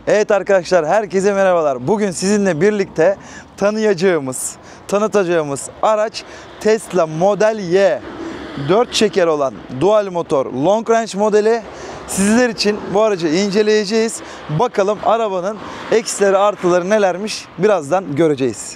Evet arkadaşlar, herkese merhabalar. Bugün sizinle birlikte tanıtacağımız araç Tesla Model Y. 4 çeker olan dual motor long range modeli. Sizler için bu aracı inceleyeceğiz. Bakalım arabanın eksileri artıları nelermiş, birazdan göreceğiz.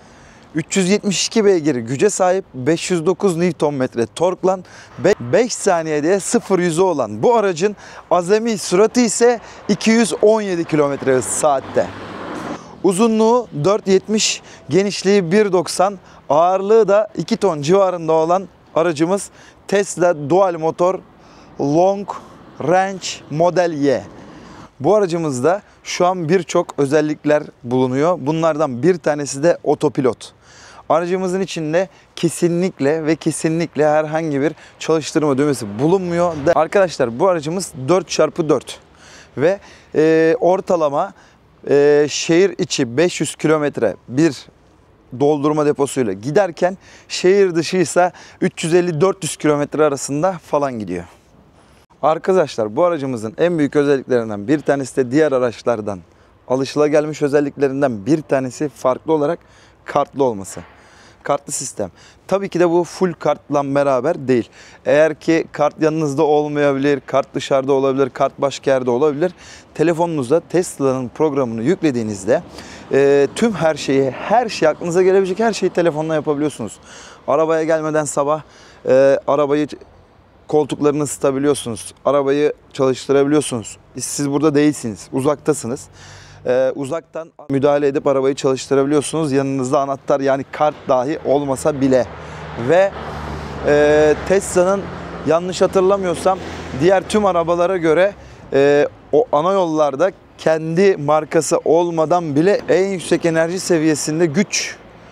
372 beygir güce sahip, 509 Nm torkla 5 saniyede 0-100'ü olan bu aracın azami süratı ise 217 km/saatte. Uzunluğu 4.70, genişliği 1.90, ağırlığı da 2 ton civarında olan aracımız Tesla Dual Motor Long Range Model Y. Bu aracımızda şu an birçok özellikler bulunuyor. Bunlardan bir tanesi de otopilot. Aracımızın içinde kesinlikle herhangi bir çalıştırma düğmesi bulunmuyor. Arkadaşlar, bu aracımız 4x4 ve ortalama şehir içi 500 kilometre bir doldurma deposuyla giderken şehir dışı ise 350-400 kilometre arasında falan gidiyor. Arkadaşlar, bu aracımızın en büyük özelliklerinden bir tanesi de diğer araçlardan alışılagelmiş özelliklerinden bir tanesi farklı olarak kartlı olması. Kartlı sistem. Tabii ki de bu full kartla beraber değil. Eğer ki kart yanınızda olmayabilir, kart dışarıda olabilir, kart başka yerde olabilir. Telefonunuzda Tesla'nın programını yüklediğinizde tüm her şeyi aklınıza gelebilecek her şeyi telefonla yapabiliyorsunuz. Arabaya gelmeden sabah arabayı koltuklarını ısıtabiliyorsunuz. Arabayı çalıştırabiliyorsunuz. Siz burada değilsiniz, uzaktasınız. Uzaktan müdahale edip arabayı çalıştırabiliyorsunuz. Yanınızda anahtar, yani kart dahi olmasa bile. Ve Tesla'nın, yanlış hatırlamıyorsam, diğer tüm arabalara göre o ana yollarda kendi markası olmadan bile en yüksek enerji seviyesinde güç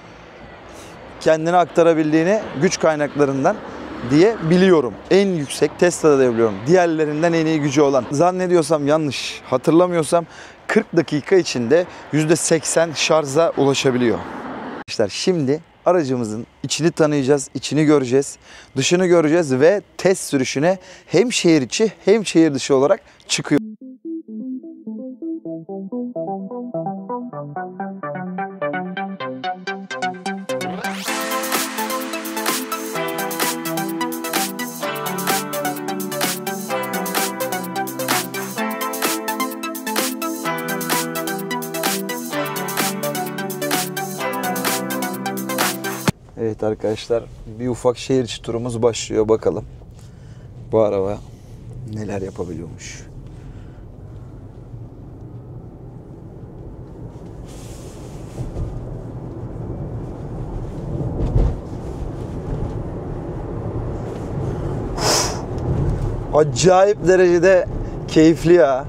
kendine aktarabildiğini, güç kaynaklarından diye biliyorum. En yüksek Tesla'da da biliyorum. Diğerlerinden en iyi gücü olan. Zannediyorsam, yanlış hatırlamıyorsam 40 dakika içinde %80 şarja ulaşabiliyor. Arkadaşlar, şimdi aracımızın içini tanıyacağız, içini göreceğiz, dışını göreceğiz ve test sürüşüne hem şehir içi hem şehir dışı olarak çıkıyor. Evet arkadaşlar, bir ufak şehir içi turumuz başlıyor. Bakalım bu araba neler yapabiliyormuş. Acayip derecede keyifli ya.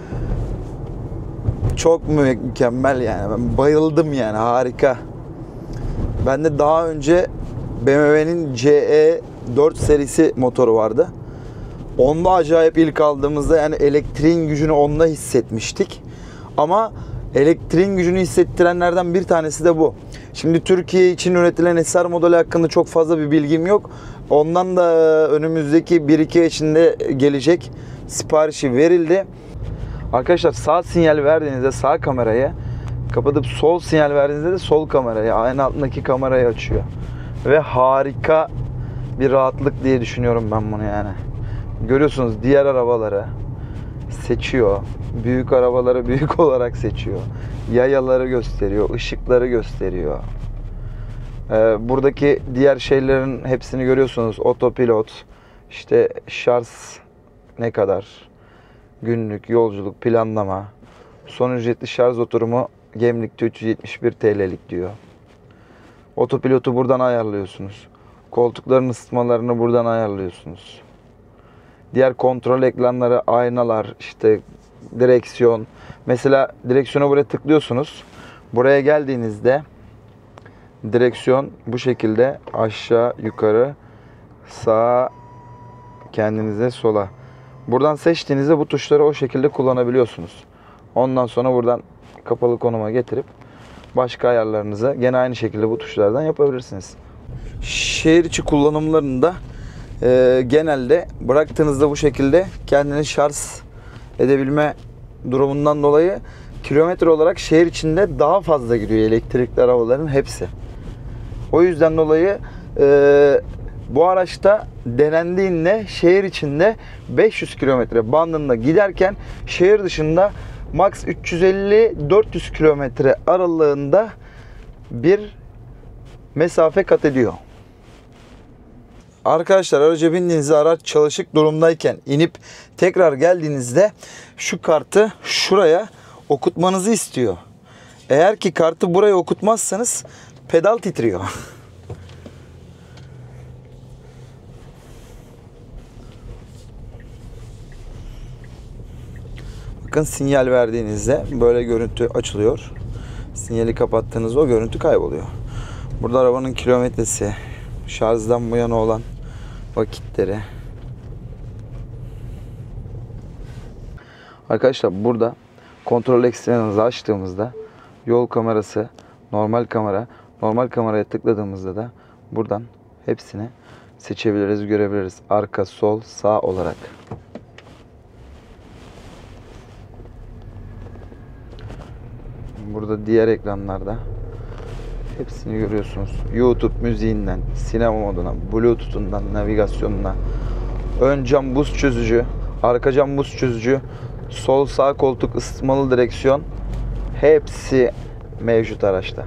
Çok mükemmel yani. Ben bayıldım yani, harika. Ben de daha önce BMW'nin CE4 serisi motoru vardı. Onda acayip ilk aldığımızda yani elektriğin gücünü onda hissetmiştik. Ama elektriğin gücünü hissettirenlerden bir tanesi de bu. Şimdi Türkiye için üretilen SR modeli hakkında çok fazla bir bilgim yok. Ondan da önümüzdeki 1-2 ay içinde gelecek, siparişi verildi. Arkadaşlar, sağ sinyal verdiğinizde sağ kamerayı kapatıp sol sinyal verdiğinizde de sol kamerayı, aynı altındaki kamerayı açıyor. Ve harika bir rahatlık diye düşünüyorum ben bunu yani. Görüyorsunuz, diğer arabaları seçiyor. Büyük arabaları büyük olarak seçiyor. Yayaları gösteriyor, ışıkları gösteriyor. Buradaki diğer şeylerin hepsini görüyorsunuz. Otopilot, işte şarj ne kadar, günlük yolculuk planlama, son ücretli şarj oturumu Gemlik'te 371 TL'lik diyor. Otopilotu buradan ayarlıyorsunuz. Koltukların ısıtmalarını buradan ayarlıyorsunuz. Diğer kontrol ekranları, aynalar, işte direksiyon. Mesela direksiyonu buraya tıklıyorsunuz. Buraya geldiğinizde direksiyon bu şekilde aşağı yukarı, sağa, kendinize sola. Buradan seçtiğinizde bu tuşları o şekilde kullanabiliyorsunuz. Ondan sonra buradan kapalı konuma getirip başka ayarlarınızı gene aynı şekilde bu tuşlardan yapabilirsiniz. Şehir içi kullanımlarında genelde bıraktığınızda bu şekilde kendini şarj edebilme durumundan dolayı kilometre olarak şehir içinde daha fazla gidiyor elektrikli arabaların hepsi. O yüzden dolayı bu araçta denendiğinde şehir içinde 500 kilometre bandında giderken şehir dışında max 350-400 kilometre aralığında bir mesafe kat ediyor. Arkadaşlar araca bindiğinizde araç çalışık durumdayken inip tekrar geldiğinizde şu kartı şuraya okutmanızı istiyor. Eğer ki kartı buraya okutmazsanız pedal titriyor. Bakın sinyal verdiğinizde böyle görüntü açılıyor. Sinyali kapattığınızda o görüntü kayboluyor. Burada arabanın kilometresi, şarjdan bu yana olan vakitleri. Arkadaşlar burada kontrol ekstranızı açtığımızda yol kamerası, normal kamera, normal kameraya tıkladığımızda da buradan hepsini seçebiliriz, görebiliriz. Arka, sol, sağ olarak. Burada diğer ekranlarda hepsini görüyorsunuz. YouTube müziğinden, sinema moduna, Bluetooth'undan, navigasyonuna, ön cam buz çözücü, arka cam buz çözücü, sol sağ koltuk ısıtmalı direksiyon, hepsi mevcut araçta.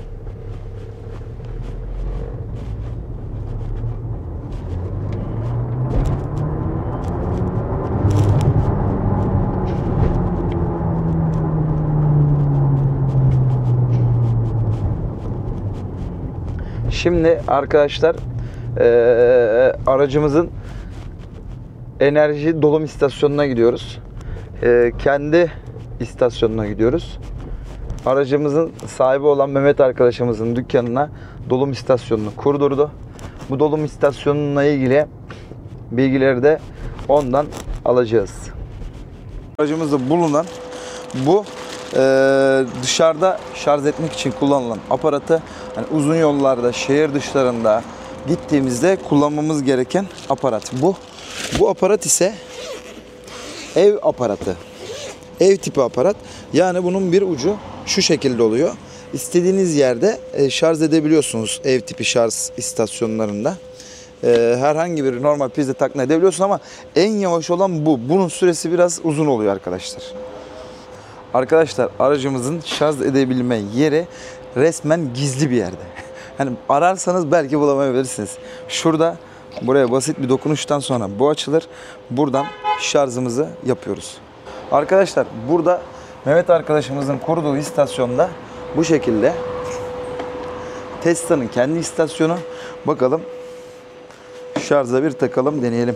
Şimdi arkadaşlar aracımızın enerji dolum istasyonuna gidiyoruz. Kendi istasyonuna gidiyoruz. Aracımızın sahibi olan Mehmet arkadaşımızın dükkanına dolum istasyonunu kurdurdu. Bu dolum istasyonuna ilgili bilgileri de ondan alacağız. Aracımızda bulunan bu dışarıda şarj etmek için kullanılan aparatı, yani uzun yollarda, şehir dışlarında gittiğimizde kullanmamız gereken aparat bu. Bu aparat ise ev aparatı. Ev tipi aparat. Yani bunun bir ucu şu şekilde oluyor. İstediğiniz yerde şarj edebiliyorsunuz ev tipi şarj istasyonlarında. Herhangi bir normal prize takma edebiliyorsun ama en yavaş olan bu. Bunun süresi biraz uzun oluyor arkadaşlar. Arkadaşlar aracımızın şarj edebilme yeri resmen gizli bir yerde. Hani ararsanız belki bulamayabilirsiniz. Şurada buraya basit bir dokunuştan sonra bu açılır. Buradan şarjımızı yapıyoruz. Arkadaşlar burada Mehmet arkadaşımızın kurduğu istasyonda bu şekilde Tesla'nın kendi istasyonu. Bakalım şarja bir takalım, deneyelim.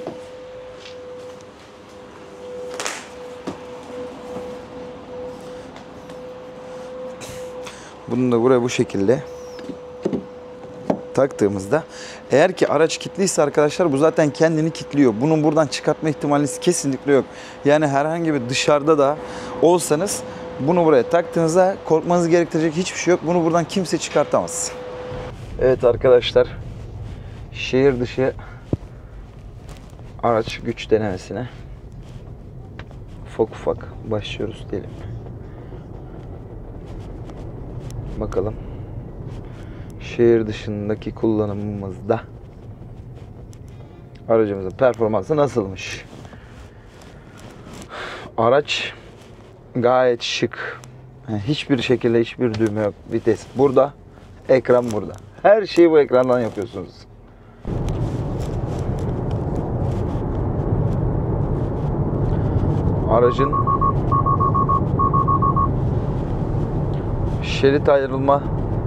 Bunu da buraya bu şekilde taktığımızda, eğer ki araç kilitliyse arkadaşlar bu zaten kendini kilitliyor. Bunun buradan çıkartma ihtimaliniz kesinlikle yok. Yani herhangi bir dışarıda da olsanız bunu buraya taktığınızda korkmanız gerektirecek hiçbir şey yok. Bunu buradan kimse çıkartamaz. Evet arkadaşlar, şehir dışı araç güç denemesine ufak ufak başlıyoruz diyelim. Bakalım şehir dışındaki kullanımımızda aracımızın performansı nasılmış? Araç gayet şık. Hiçbir şekilde hiçbir düğme yok. Vites burada, ekran burada. Her şeyi bu ekrandan yapıyorsunuz. Aracın şerit ayrılma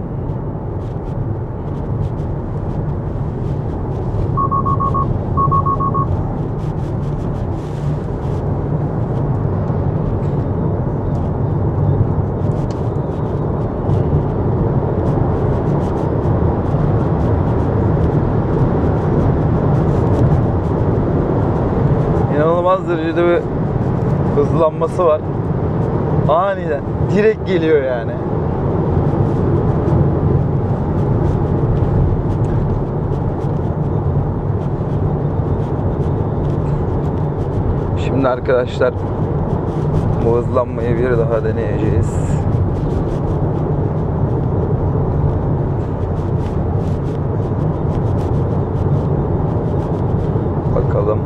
inanılmaz derecede bir hızlanması var. Aniden direkt geliyor yani. Şimdi arkadaşlar Bu hızlanmayı bir daha deneyeceğiz. Bakalım.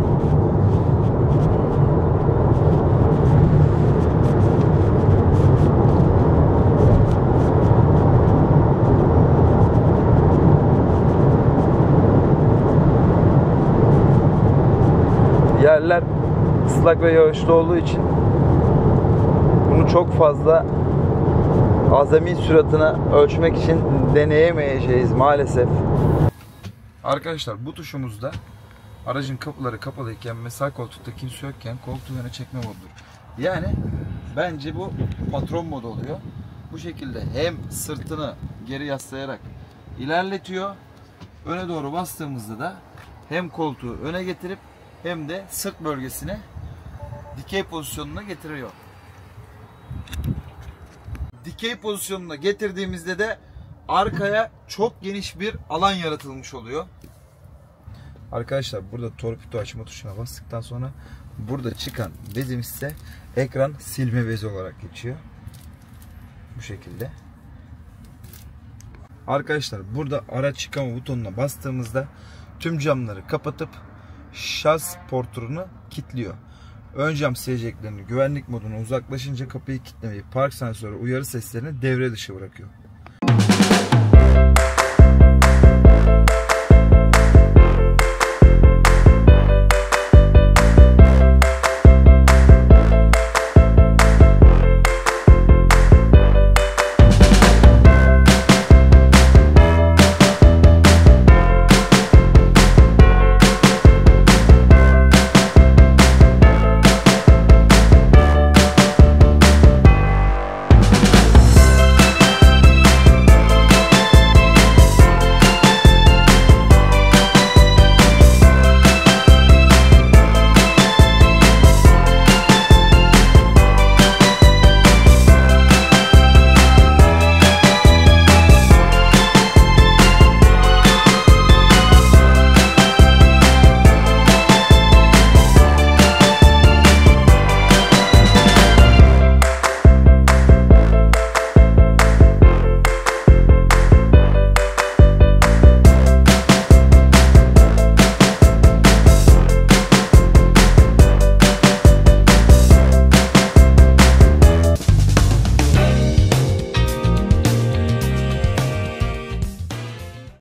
Yerler ıslak ve yağışlı olduğu için bunu çok fazla azami süratini ölçmek için deneyemeyeceğiz maalesef. Arkadaşlar bu tuşumuzda aracın kapıları kapalıyken ve sağ koltukta kimse yokken koltuğu öne çekme modudur. Yani bence bu patron modu oluyor. Bu şekilde hem sırtını geri yaslayarak ilerletiyor. Öne doğru bastığımızda da hem koltuğu öne getirip hem de sırt bölgesine dikey pozisyonuna getiriyor. Dikey pozisyonuna getirdiğimizde de arkaya çok geniş bir alan yaratılmış oluyor. Arkadaşlar burada torpido açma tuşuna bastıktan sonra burada çıkan bezimiz ise ekran silme bezi olarak geçiyor. Bu şekilde. Arkadaşlar burada araç çıkama butonuna bastığımızda tüm camları kapatıp şarj portunu kilitliyor. Ön cam sileceklerini güvenlik moduna uzaklaşınca kapıyı kilitlemeyi, park sensörü uyarı seslerini devre dışı bırakıyor.